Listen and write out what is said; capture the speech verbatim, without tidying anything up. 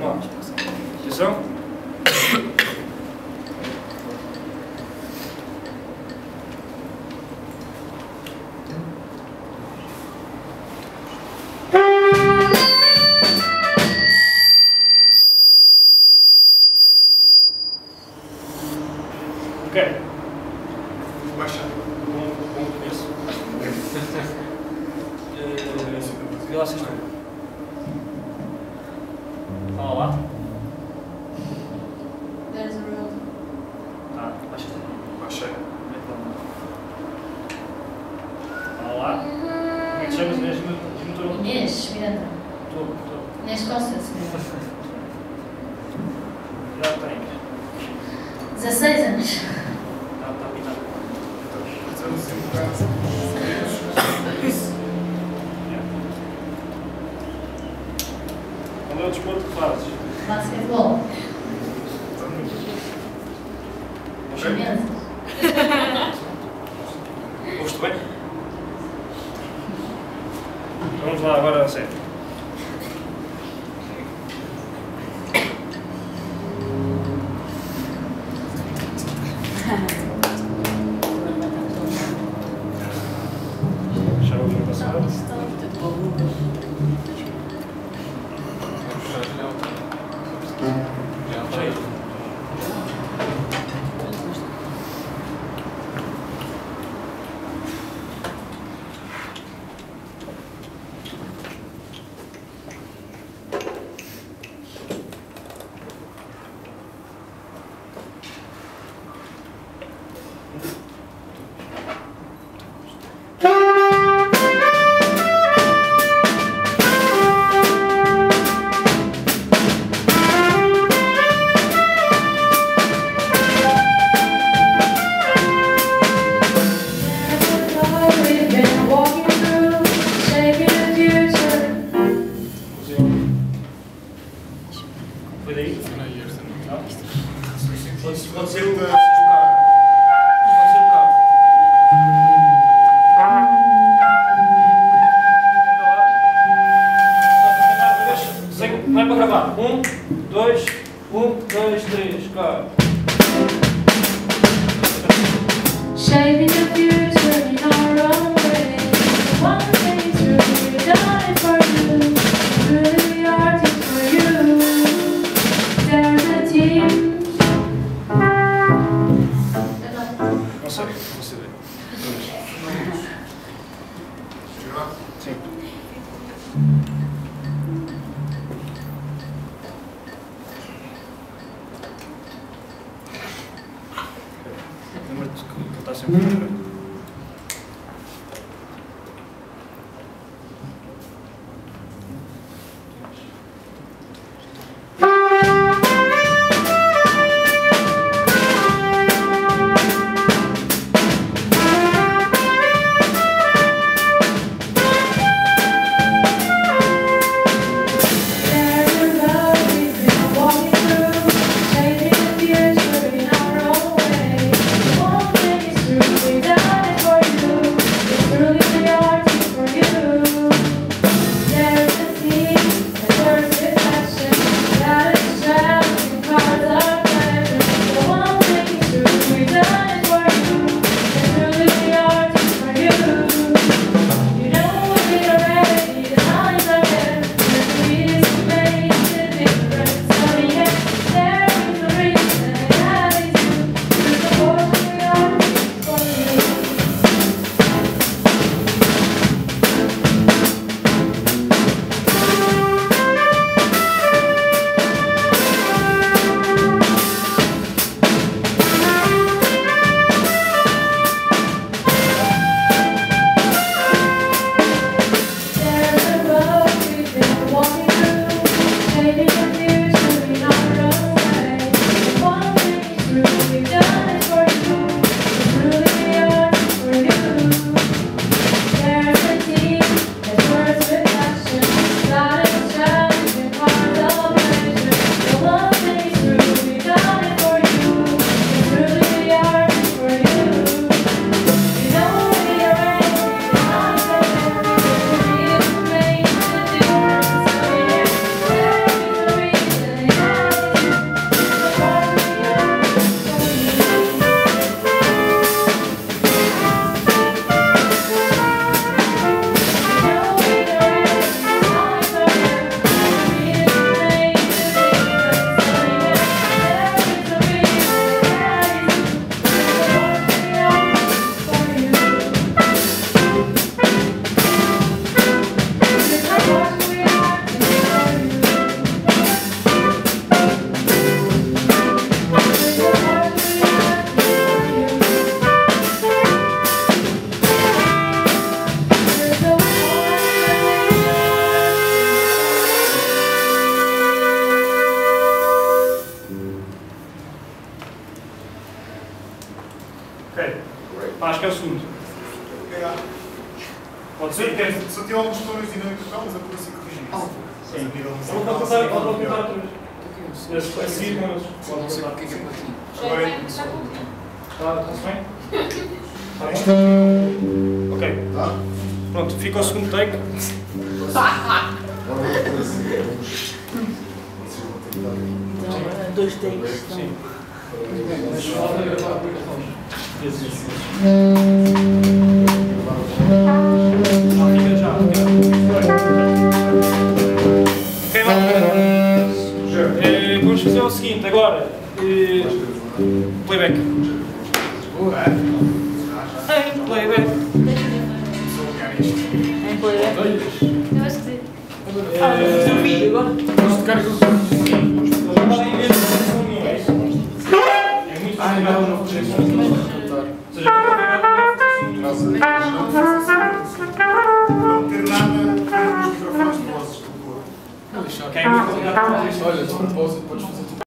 Vamos lá. Atenção. Ok. Baixa. Bom, bom começo. Vê lá se estão. Fala lá. There's a room. Tá, baixa. Baixei. Fala lá. Como é que te chamas mesmo? Diz-me o teu nome. Inês Miranda. Tu, tu. Inês Costa, se me Já tens. dezasseis anos. Está tá pintado. Fazemos um bocado. Qual é o desporto que fazes? Basquetebol. Ok? Imensas. Ouves-te bem? Vamos lá agora a sério. Já vamos no passado. Foi daí? Não? Pode, pode ser o carro. Pode ser o carro. Segue, vai para gravar. Um, dois, um, dois, três, quatro. Shaving the fuse, running our own way. One day through, we die for you. Through the art is for you. There's a team. Consegue, você vê. Sim. Lembra-te que está sempre a ver. We Acho que é o segundo. Pode ser? Tem. Se eu tiver alguns tons dinâmicos, mas eu consigo corrigir isso. Sim. Eu vou passar e vou tentar outra vez. A seguir com eles. Não sei o que é que é platina. Está bem? Está bem? Ok. Pronto, fica o segundo take. Dois takes. Sim. Já fica já. Ok, malta. Eh, Vamos fazer o seguinte agora. eh, Playback. Em playback. Em playback. Eu acho que sim. Ah, mas um vídeo agora. Vamos tocar com os outros. Vamos lá em vez de som nenhum, é isso? É muito Ah, não, não vou fácil. cantar. Ou seja, quando eu Não ter nada nos microfones de vozes do corpo. Não, deixar. quem é muito ligado para isso? Olha, de propósito, podes fazer